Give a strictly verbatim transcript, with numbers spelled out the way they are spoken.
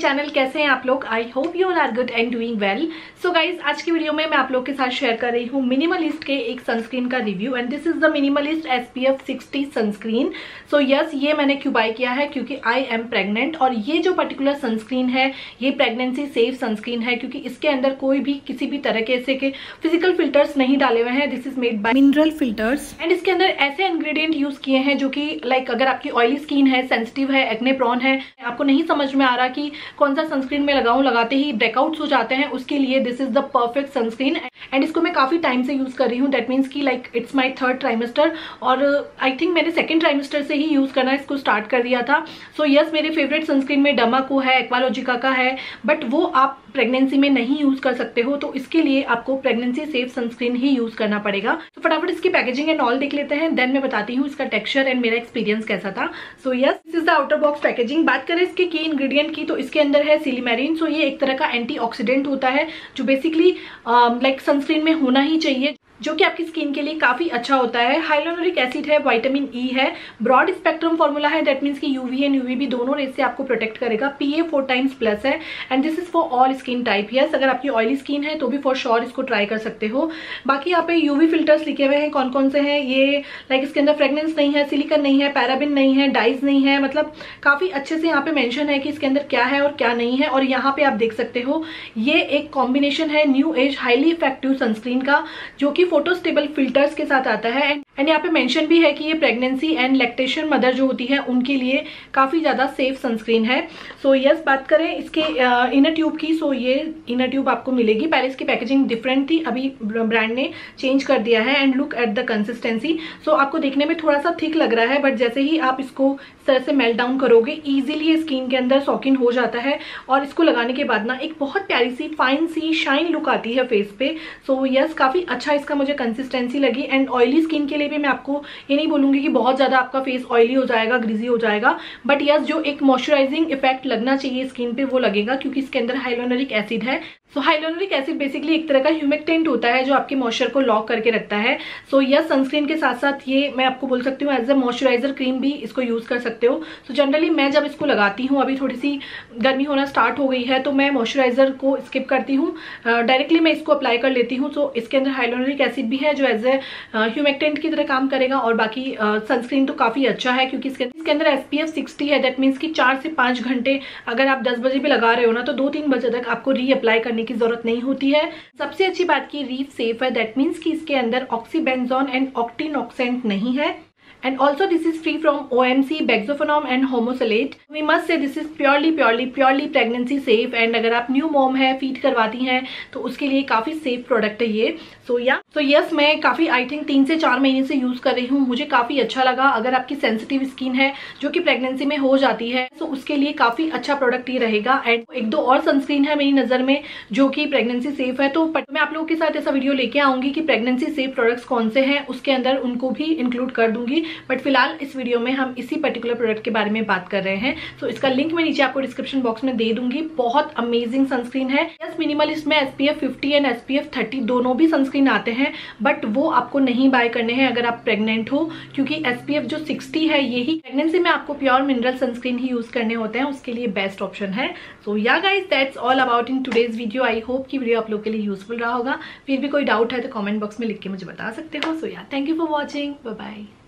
Channel. कैसे हैं आप लोग? I hope you all are good and doing well. So guys, आज की वीडियो में मैं आप लोग के साथ शेयर कर रही हूँ मिनिमलिस्ट के एक सनस्क्रीन का review and this is the minimalist S P F sixty sunscreen. So yes, ये मैंने क्यों बाय किया है क्योंकि आई एम प्रेग्नेंट और ये जो पर्टिकुलर सनस्क्रीन है ये प्रेगनेंसी सेफ सनस्क्रीन है क्योंकि इसके अंदर कोई भी किसी भी तरह के ऐसे के फिजिकल फिल्टर्स नहीं डाले हुए हैं। This is made by mineral filters and इसके अंदर ऐसे इंग्रेडिएंट यूज किए हैं जो कि लाइक अगर आपकी ऑयली स्किन है, सेंसिटिव है, एक्ने प्रोन है, आपको नहीं समझ में आ रहा कि कौन सा सनस्क्रीन में लगाऊं, लगाते ही ब्रेकआउट्स हो जाते हैं, उसके लिए this is the perfect sunscreen and इसको मैं काफी टाइम से यूज कर रही हूँ। दैट मीन्स की like it's my third trimester और आई थिंक मैंने सेकंड ट्राइमेस्टर से ही यूज करना इसको स्टार्ट कर दिया था। सो so, यस yes, मेरे फेवरेट सनस्क्रीन में डर्माको है, एक्वालॉजिका का है, बट वो आप प्रेगनेंसी में नहीं यूज कर सकते हो, तो इसके लिए आपको प्रेगनेंसी सेफ सनस्क्रीन ही यूज करना पड़ेगा। तो फटाफट इसकी पैकेजिंग एंड ऑल देख लेते हैं, देन मैं बताती हूँ इसका टेक्सचर एंड मेरा एक्सपीरियंस कैसा था। So yes, this is the outer box packaging. बात करें इसके की इंग्रेडिएंट की तो इसके अंदर है सिलीमेरिन। सो ये एक तरह का एंटीऑक्सीडेंट होता है जो बेसिकली लाइक सनस्क्रीन में होना ही चाहिए, जो कि आपकी स्किन के लिए काफी अच्छा होता है। हाइलोरिक एसिड है, विटामिन ई है, ब्रॉड स्पेक्ट्रम फॉर्मूला है, दैट मीन्स की यूवी एंड यूवीबी दोनों रेस से आपको प्रोटेक्ट करेगा। पीए फोर टाइम्स प्लस है and this is for all skin type. Yes, अगर आपकी ऑयली स्किन है तो भी फॉर श्योर इसको ट्राई कर सकते हो। बाकी यहाँ पे यूवी फिल्टर्स लिखे हुए हैं, कौन कौन से हैं ये, लाइक इसके अंदर फ्रेग्रेंस नहीं है, सिलिकन नहीं है, पैराबिन नहीं है, डाइज नहीं है, मतलब काफी अच्छे से यहाँ पे मेंशन है कि इसके अंदर क्या है और क्या नहीं है। और यहाँ पे आप देख सकते हो ये एक कॉम्बिनेशन है new age highly effective sunscreen का जो कि फोटोस्टेबल फिल्टर्स के साथ आता है एंड यहाँ पे मेंशन भी है कि ये प्रेगनेंसी एंड लैक्टेशन मदर जो होती है उनके लिए काफी ज्यादा सेफ सनस्क्रीन है। सो so, यस yes, बात करें इसके इनर ट्यूब की, सो so, ये इनर ट्यूब आपको मिलेगी। पहले इसकी पैकेजिंग डिफरेंट थी, अभी ब्रांड ने चेंज कर दिया है and look at the consistency. So आपको देखने में थोड़ा सा थिक लग रहा है, बट जैसे ही आप इसको इस तरह से मेल्ट डाउन करोगे इजीली ये स्किन के अंदर सॉकिन हो जाता है और इसको लगाने के बाद ना एक बहुत प्यारी सी फाइन सी शाइन लुक आती है फेस पे। सो so, यस yes, काफी अच्छा इसका मुझे कंसिस्टेंसी लगी एंड ऑयली स्किन के लिए भी मैं आपको ये नहीं बोलूंगी कि बहुत ज्यादा आपका फेस ऑयली हो जाएगा, ग्रीजी हो जाएगा, बट यस जो एक मॉइस्चराइजिंग इफेक्ट लगना चाहिए स्किन पे वो लगेगा क्योंकि इसके अंदर हाइलोरिक एसिड है। सो हाइलोरिक एसिड बेसिकली एक तरह का ह्यूमेक्टेंट होता है जो आपके मॉइस्चर को लॉक करके रखता है। सो so, यस सनस्क्रीन के साथ साथ ये मैं आपको बोल सकती हूँ एज ए मॉइस्चराइजर क्रीम भी इसको यूज कर सकते हो। सो so, जनरली मैं जब इसको लगाती हूँ, अभी थोड़ी सी गर्मी होना स्टार्ट हो गई है तो मैं मॉइस्चराइजर को स्किप करती हूँ, डायरेक्टली मैं इसको अप्लाई कर लेती हूँ। सो so, इसके अंदर हाइलोरिक एसिड भी है जो एज ए ह्यूमेक्टेंट की तरह काम करेगा और बाकी सनस्क्रीन तो काफी अच्छा है क्योंकि इसके, इसके अंदर एस पी एफ सिक्सटी है। दैट मीन्स की चार से पांच घंटे अगर आप दस बजे भी लगा रहे हो ना तो दो तीन बजे तक आपको रीअप्लाई करने की जरूरत नहीं होती है। सबसे अच्छी बात की रीफ सेफ है, दैट मीन्स कि इसके अंदर ऑक्सीबेंजोन एंड ऑक्टिनोक्सेंट नहीं है and also this is free from O M C, bexophenone and homosalate. We must say this is purely purely purely pregnancy safe and अगर आप न्यू मॉम है, feed करवाती हैं तो उसके लिए काफी सेफ प्रोडक्ट है ये। सो या सो यस, मैं काफी आई थिंक तीन से चार महीने से यूज कर रही हूँ, मुझे काफी अच्छा लगा। अगर आपकी सेंसिटिव स्किन है जो कि प्रेगनेंसी में हो जाती है तो उसके लिए काफी अच्छा प्रोडक्ट ये रहेगा। एंड एक दो और सनस्क्रीन है मेरी नजर में जो कि प्रेगनेंसी सेफ है, तो मैं आप लोगों के साथ ऐसा वीडियो लेके आऊंगी कि प्रेगनेंसी सेफ प्रोडक्ट्स कौन से हैं, उसके अंदर उनको भी इंक्लूड कर दूंगी। बट फिलहाल इस वीडियो में हम इसी पर्टिकुलर प्रोडक्ट के बारे में बात कर रहे हैं। सो so, इसका लिंक मैं नीचे आपको डिस्क्रिप्शन बॉक्स में दे दूंगी। बहुत अमेजिंग सनस्क्रीन है। यस, मिनिमलिस्ट में S P F fifty and S P F thirty दोनों भी सनस्क्रीन आते हैं, बट वो आपको नहीं बाय करने हैं अगर आप प्रेग्नेंट हो क्योंकि एस पी एफ जो सिक्सटी है यही प्रेगनेंसी में आपको प्योर मिनरल सनस्क्रीन ही यूज करने होते हैं, उसके लिए बेस्ट ऑप्शन है। So yeah guys, that's all about in today's video. I hope की वीडियो आप लोग के लिए यूजफुल रहा होगा। फिर भी कोई डाउट है तो कॉमेंट बॉक्स में लिख के मुझे बता सकते हो। So yeah, thank you for watching, bye bye.